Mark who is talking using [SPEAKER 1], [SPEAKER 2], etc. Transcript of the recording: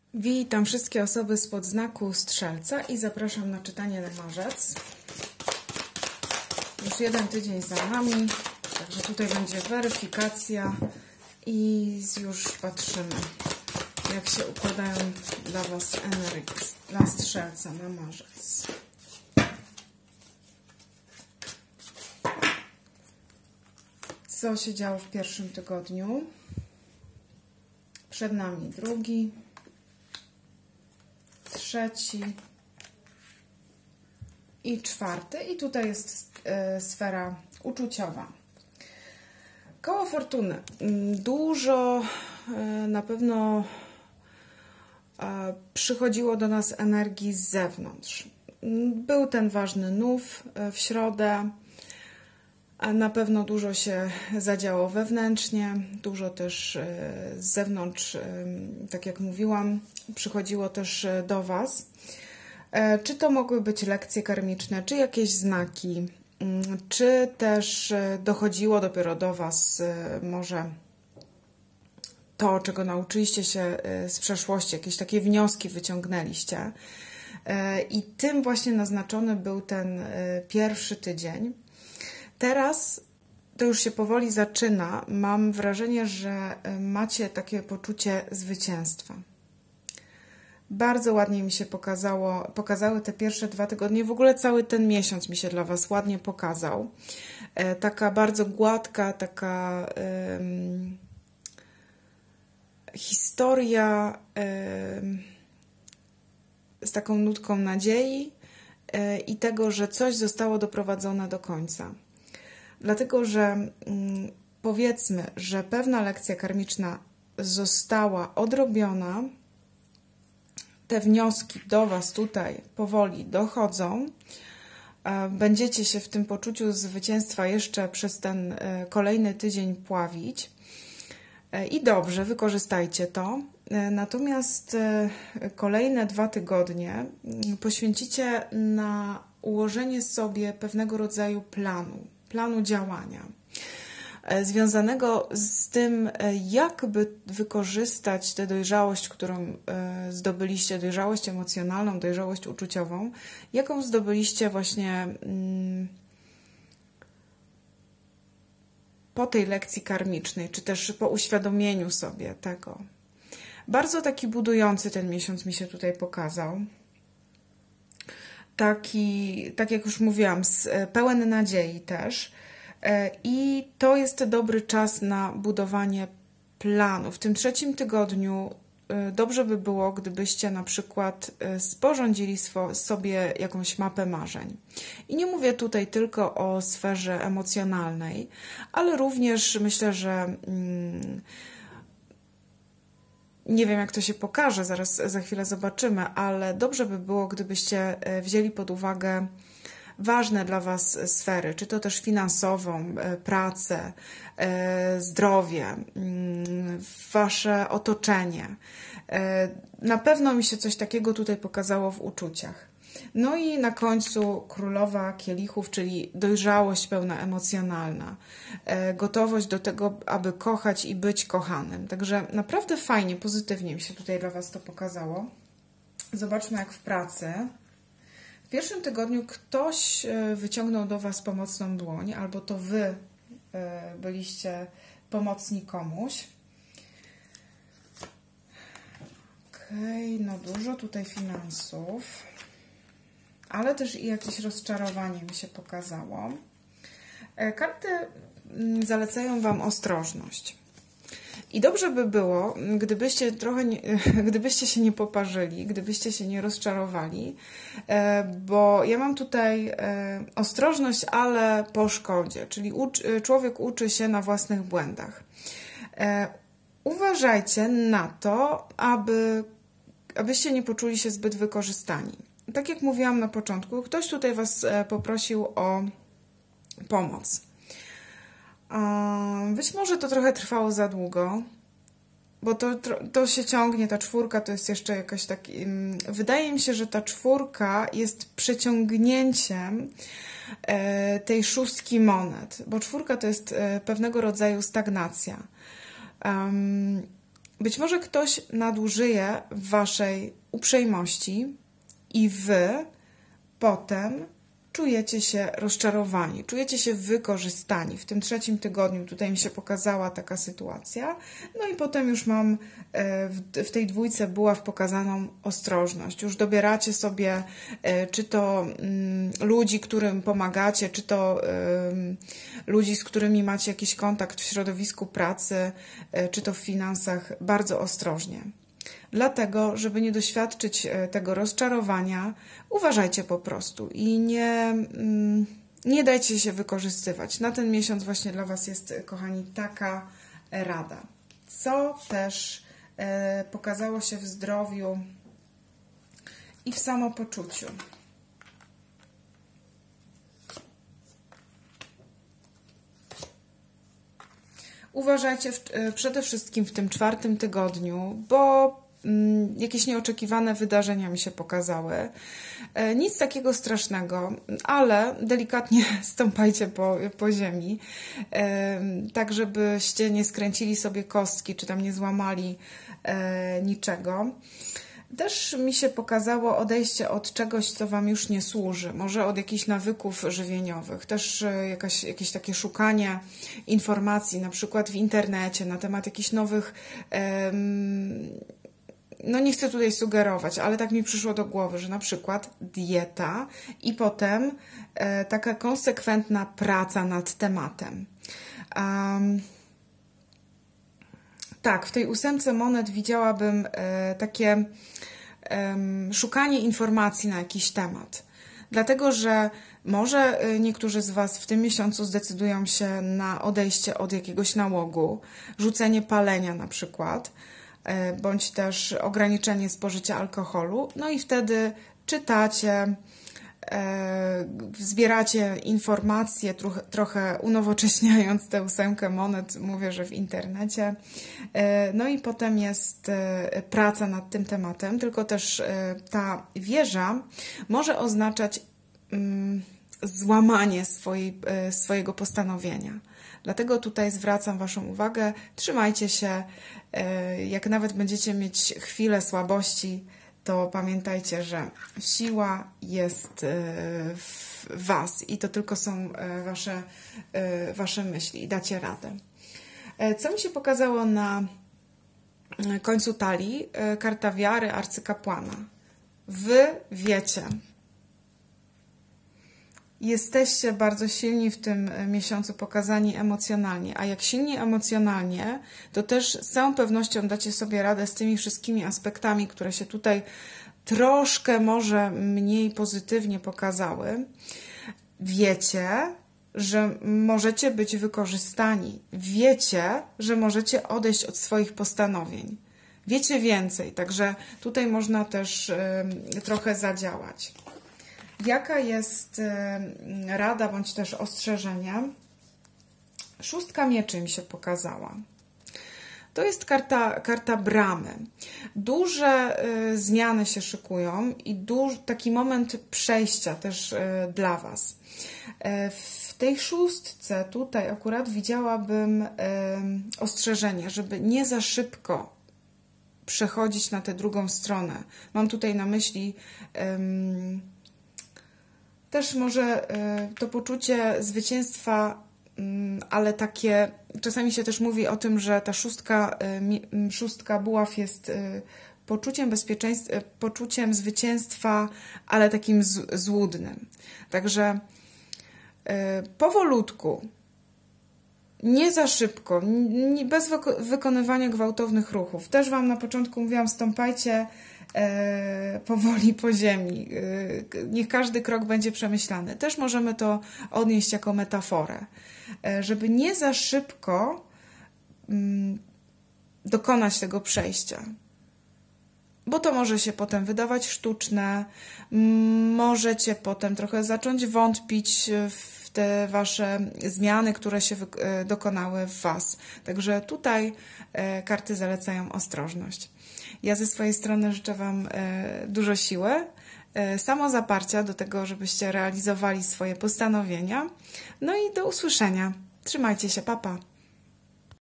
[SPEAKER 1] Witam wszystkie osoby spod znaku Strzelca i zapraszam na czytanie na marzec. Już jeden tydzień za nami, także tutaj będzie weryfikacja i już patrzymy, jak się układają dla Was energie dla Strzelca na marzec. Co się działo w pierwszym tygodniu? Przed nami drugi, trzeci i czwarty. I tutaj jest sfera uczuciowa. Koło fortuny. Dużo na pewno przychodziło do nas energii z zewnątrz. Był ten ważny nów w środę. Na pewno dużo się zadziało wewnętrznie, dużo też z zewnątrz, tak jak mówiłam, przychodziło też do Was. Czy to mogły być lekcje karmiczne, czy jakieś znaki, czy też dochodziło dopiero do Was może to, czego nauczyliście się z przeszłości, jakieś takie wnioski wyciągnęliście. I tym właśnie naznaczony był ten pierwszy tydzień. Teraz to już się powoli zaczyna. Mam wrażenie, że macie poczucie zwycięstwa. Bardzo ładnie mi się pokazały te pierwsze 2 tygodnie. W ogóle cały ten miesiąc mi się dla Was ładnie pokazał. Taka bardzo gładka, taka historia z taką nutką nadziei i tego, że coś zostało doprowadzone do końca. Dlatego, że powiedzmy, że pewna lekcja karmiczna została odrobiona, te wnioski do Was tutaj powoli dochodzą, będziecie się w tym poczuciu zwycięstwa jeszcze przez ten kolejny tydzień pławić i dobrze, wykorzystajcie to. Natomiast kolejne 2 tygodnie poświęcicie na ułożenie sobie pewnego rodzaju planu działania, związanego z tym, jakby wykorzystać tę dojrzałość, którą zdobyliście, dojrzałość emocjonalną, dojrzałość uczuciową, jaką zdobyliście właśnie po tej lekcji karmicznej, czy też po uświadomieniu sobie tego. Bardzo taki budujący ten miesiąc mi się tutaj pokazał. Taki, tak jak już mówiłam, pełen nadziei też. I to jest dobry czas na budowanie planu. W tym trzecim tygodniu dobrze by było, gdybyście na przykład sporządzili sobie jakąś mapę marzeń. I nie mówię tutaj tylko o sferze emocjonalnej, ale również myślę, że nie wiem, jak to się pokaże, za chwilę zobaczymy, ale dobrze by było, gdybyście wzięli pod uwagę ważne dla Was sfery, czy to też finansową, pracę, zdrowie, Wasze otoczenie. Na pewno mi się coś takiego tutaj pokazało w uczuciach. No i na końcu królowa kielichów, czyli dojrzałość pełna emocjonalna, gotowość do tego, aby kochać i być kochanym. Także naprawdę fajnie, pozytywnie mi się tutaj dla Was to pokazało. Zobaczmy, jak w pracy. W pierwszym tygodniu ktoś wyciągnął do Was pomocną dłoń, albo to Wy byliście pomocni komuś. Okej, no dużo tutaj finansów, ale też i jakieś rozczarowanie mi się pokazało. Karty zalecają Wam ostrożność. I dobrze by było, gdybyście się nie poparzyli, gdybyście się nie rozczarowali, bo ja mam tutaj ostrożność, ale po szkodzie, czyli człowiek uczy się na własnych błędach. Uważajcie na to, abyście nie poczuli się zbyt wykorzystani. Tak jak mówiłam na początku, ktoś tutaj Was poprosił o pomoc. Być może to trochę trwało za długo, bo to się ciągnie, ta czwórka to jest jeszcze jakaś taki... Wydaje mi się, że ta czwórka jest przeciągnięciem tej szóstki monet, bo czwórka to jest pewnego rodzaju stagnacja. Być może ktoś nadużyje waszej uprzejmości i wy potem czujecie się rozczarowani, czujecie się wykorzystani. W tym 3. tygodniu tutaj mi się pokazała taka sytuacja. No i potem już mam w tej 2 buław pokazaną ostrożność. Już dobieracie sobie, czy to ludzi, którym pomagacie, czy to ludzi, z którymi macie jakiś kontakt w środowisku pracy, czy to w finansach, bardzo ostrożnie. Dlatego, żeby nie doświadczyć tego rozczarowania, uważajcie po prostu i nie dajcie się wykorzystywać. Na ten miesiąc właśnie dla was jest, kochani, taka rada. Co też pokazało się w zdrowiu i w samopoczuciu. Uważajcie przede wszystkim w tym 4. tygodniu, bo jakieś nieoczekiwane wydarzenia mi się pokazały. Nic takiego strasznego, ale delikatnie stąpajcie po ziemi, tak żebyście nie skręcili sobie kostki, czy tam nie złamali niczego. Też mi się pokazało odejście od czegoś, co wam już nie służy, może od jakichś nawyków żywieniowych, też jakieś takie szukanie informacji, na przykład w internecie, na temat jakichś nowych, no nie chcę tutaj sugerować, ale tak mi przyszło do głowy, że na przykład dieta i potem taka konsekwentna praca nad tematem. Tak, w tej 8 monet widziałabym takie szukanie informacji na jakiś temat. Dlatego, że może niektórzy z was w tym miesiącu zdecydują się na odejście od jakiegoś nałogu, rzucenie palenia na przykład, bądź też ograniczenie spożycia alkoholu. No i wtedy czytacie, zbieracie informacje, trochę unowocześniając tę 8 monet, mówię, że w internecie. No i potem jest praca nad tym tematem, tylko też ta wieża może oznaczać złamanie swojego postanowienia. Dlatego tutaj zwracam waszą uwagę, trzymajcie się, jak nawet będziecie mieć chwilę słabości, to pamiętajcie, że siła jest w was i to tylko są wasze myśli i dacie radę. Co mi się pokazało na końcu talii? Karta wiary arcykapłana. Wy wiecie. Jesteście bardzo silni w tym miesiącu, pokazani emocjonalnie, a jak silni emocjonalnie, to też z całą pewnością dacie sobie radę z tymi wszystkimi aspektami, które się tutaj troszkę może mniej pozytywnie pokazały. Wiecie, że możecie być wykorzystani. Wiecie, że możecie odejść od swoich postanowień. Wiecie więcej, także tutaj można też trochę zadziałać. Jaka jest rada bądź też ostrzeżenie? 6 mieczy mi się pokazała. To jest karta bramy. Duże zmiany się szykują i taki moment przejścia też dla was. W tej 6 tutaj akurat widziałabym ostrzeżenie, żeby nie za szybko przechodzić na tę drugą stronę. Mam tutaj na myśli też może to poczucie zwycięstwa, ale takie, czasami się też mówi o tym, że ta 6 buław jest poczuciem bezpieczeństwa, poczuciem zwycięstwa, ale takim złudnym. Także powolutku, nie za szybko, bez wykonywania gwałtownych ruchów. Też wam na początku mówiłam, stąpajcie powoli po ziemi. Niech każdy krok będzie przemyślany. Też możemy to odnieść jako metaforę, żeby nie za szybko dokonać tego przejścia. Bo to może się potem wydawać sztuczne, możecie potem trochę zacząć wątpić w te wasze zmiany, które się dokonały w was. Także tutaj karty zalecają ostrożność. Ja ze swojej strony życzę wam dużo siły, samozaparcia do tego, żebyście realizowali swoje postanowienia. No i do usłyszenia. Trzymajcie się, pa, pa.